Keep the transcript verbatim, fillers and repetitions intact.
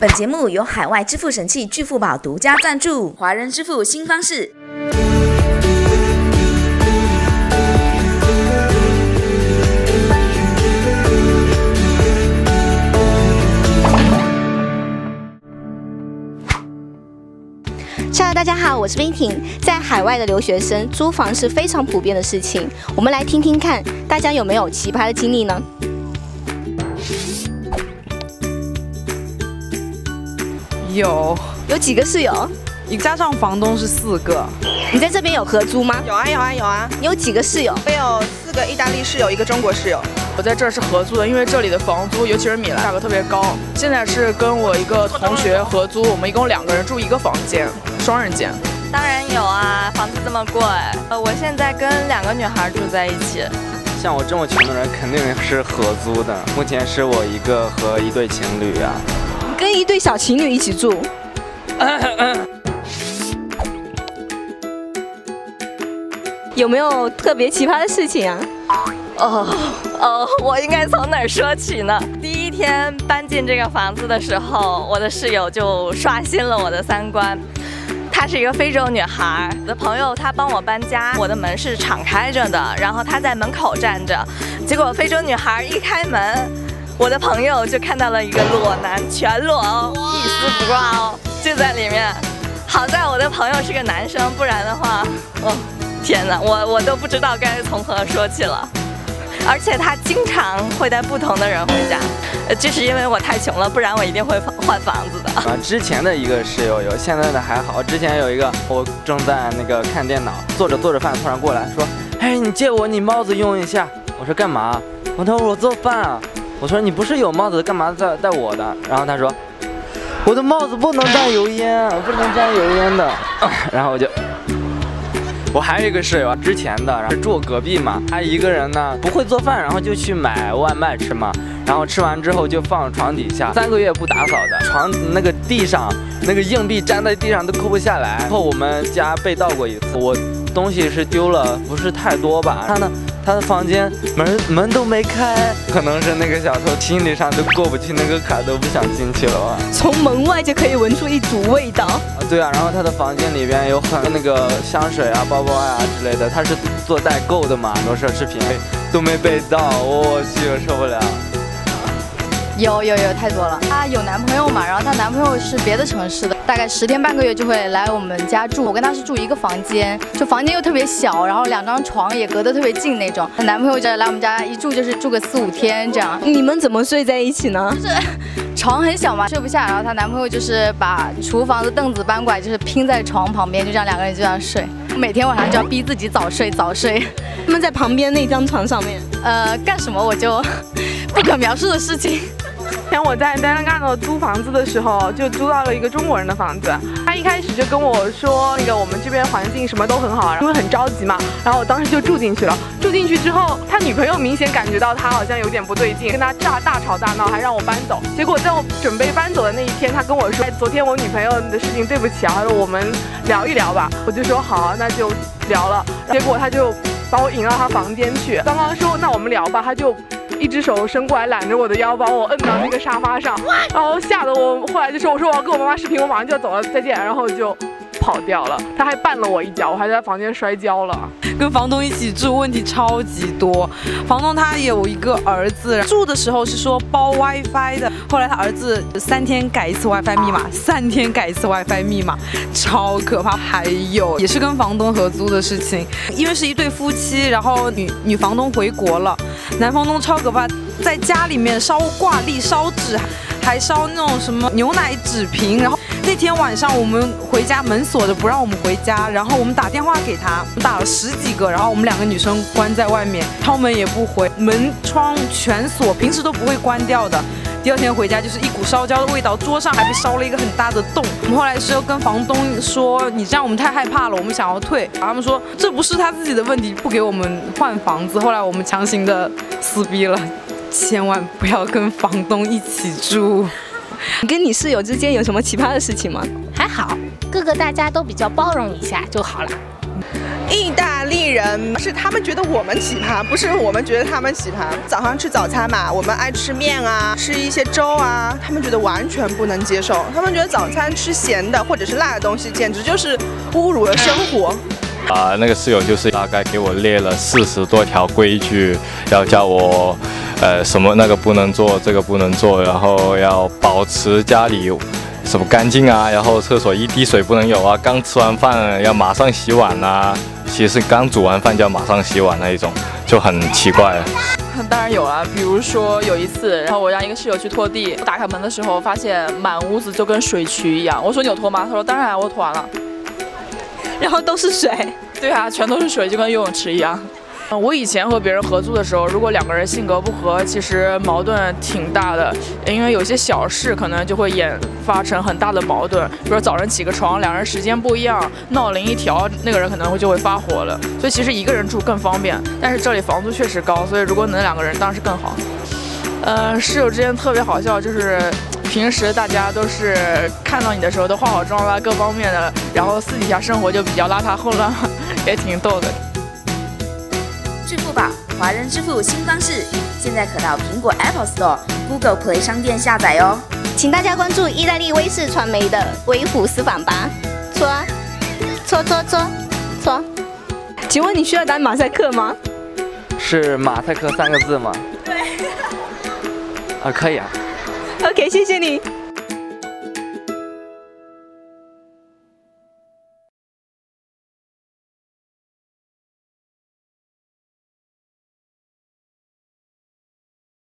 本节目由海外支付神器巨富宝独家赞助，华人支付新方式。 Hello， 大家好，我是冰婷。在海外的留学生租房是非常普遍的事情，我们来听听看，大家有没有奇葩的经历呢？ 有， 有几个室友？ 你加上房东是四个。 你在这边有合租吗？ 有啊有啊有啊。 你有几个室友？ 我有四个意大利室友，一个中国室友。 我在这儿是合租的，因为这里的房租，尤其是米兰，价格特别高。现在是跟我一个同学合租，我们一共两个人住一个房间，双人间。 当然有啊，房子这么贵。呃，我现在跟两个女孩住在一起。 像我这么穷的人，肯定是合租的。目前是我一个和一对情侣啊。 你跟一对小情侣一起住？有没有特别奇葩的事情啊？ 哦哦，我应该从哪儿说起呢？第一天搬进这个房子的时候，我的室友就刷新了我的三观。她是一个非洲女孩，我的朋友她帮我搬家，我的门是敞开着的，然后她在门口站着，结果非洲女孩一开门，我的朋友就看到了一个裸男，全裸哦，一丝不挂哦，就在里面。好在我的朋友是个男生，不然的话，哦，天哪，我我都不知道该从何说起了。而且他经常会带不同的人回家，呃，这是因为我太穷了，不然我一定会换房子的。 啊，之前的一个室友有，现在的还好。之前有一个，我正在那个看电脑，做着做着饭，突然过来说：“哎，你借我你帽子用一下。”我说干嘛？我说我做饭啊。我说你不是有帽子，干嘛带带我的？然后他说，我的帽子不能带油烟，不能沾油烟的。然后我就。我还有一个室友，之前的是住我隔壁嘛，他一个人呢不会做饭，然后就去买外卖吃嘛，然后吃完之后就放床底下，三个月不打扫的，床那个地上那个硬币粘在地上都抠不下来。然后我们家被盗过一次，我东西是丢了，不是太多吧，他呢他的房间门门都没开，可能是那个小偷心理上都过不去那个坎，都不想进去了吧。 从门外就可以闻出一股味道。 对啊，然后他的房间里边有很多那个香水啊、包包啊之类的，他是做代购的嘛，很多奢侈品都没被盗，我去，我受不了。 有有有太多了。她有男朋友嘛，然后她男朋友是别的城市的，大概十天半个月就会来我们家住。我跟她是住一个房间，就房间又特别小，然后两张床也隔得特别近那种。她男朋友就来我们家一住就是住个四五天这样。 你们怎么睡在一起呢？ 就是床很小嘛，睡不下，然后她男朋友就是把厨房的凳子搬过来，就是拼在床旁边，就这样两个人就这样睡。每天晚上就要逼自己早睡早睡。 他们在旁边那张床上面， 呃，干什么我就不可描述的事情。 前我在丹干诺租房子的时候，就租到了一个中国人的房子。他一开始就跟我说，那个我们这边环境什么都很好，因为很着急嘛。然后我当时就住进去了。住进去之后，他女朋友明显感觉到他好像有点不对劲，跟他大大吵大闹，还让我搬走。结果在我准备搬走的那一天，他跟我说，昨天我女朋友的事情对不起啊，他说我们聊一聊吧。我就说好，那就聊了。结果他就把我引到他房间去。刚刚说那我们聊吧，他就一只手伸过来揽着我的腰，把我摁到那个沙发上，然后吓得我后来就说我说我要跟我妈妈视频，我马上就要走了，再见，然后就跑掉了。他还绊了我一脚，我还在房间摔跤了。 跟房东一起住问题超级多，房东他有一个儿子，住的时候是说包 WiFi 的，后来他儿子三天改一次 WiFi 密码，三天改一次 WiFi 密码，超可怕。还有也是跟房东合租的事情，因为是一对夫妻，然后女女房东回国了，男房东超可怕，在家里面烧挂历、烧纸，还烧那种什么牛奶纸瓶。然后那天晚上我们回家，门锁着不让我们回家，然后我们打电话给他，我们打了十几个，然后我们两个女生关在外面，敲门也不回，门窗全锁，平时都不会关掉的。第二天回家就是一股烧焦的味道，桌上还被烧了一个很大的洞。我们后来是要跟房东说，你这样我们太害怕了，我们想要退。然后他们说这不是他自己的问题，不给我们换房子。后来我们强行的撕逼了，千万不要跟房东一起住。 你跟你室友之间有什么奇葩的事情吗？ 还好，各个大家都比较包容一下就好了。 意大利人是他们觉得我们奇葩，不是我们觉得他们奇葩。早上吃早餐嘛，我们爱吃面啊，吃一些粥啊，他们觉得完全不能接受。他们觉得早餐吃咸的或者是辣的东西，简直就是侮辱了生活。 啊，那个室友就是大概给我列了四十多条规矩，要叫我，呃，什么那个不能做，这个不能做，然后要保持家里什么干净啊，然后厕所一滴水不能有啊，刚吃完饭要马上洗碗啊，其实刚煮完饭就要马上洗碗那一种，就很奇怪。 当然有啊，比如说有一次，然后我让一个室友去拖地，打开门的时候发现满屋子就跟水渠一样。我说你有拖吗？他说当然我拖完了。 然后都是水。 对啊，全都是水，就跟游泳池一样。我以前和别人合租的时候，如果两个人性格不合，其实矛盾挺大的，因为有些小事可能就会演发成很大的矛盾。比如说早上起个床，两人时间不一样，闹铃一调，那个人可能会就会发火了。所以其实一个人住更方便，但是这里房租确实高，所以如果能两个人当然是更好。呃，室友之间特别好笑，就是平时大家都是看到你的时候都化好妆啦，各方面的，然后私底下生活就比较邋遢混乱，也挺逗的。 支付宝，华人支付新方式，现在可到苹果 Apple Store、Google Play 商店下载哦。 请大家关注意大利卫视传媒的微虎私访吧，搓啊，搓搓搓搓。请问你需要打马赛克吗？ 是马赛克三个字吗？ 对。 啊，可以啊。 OK， 谢谢你。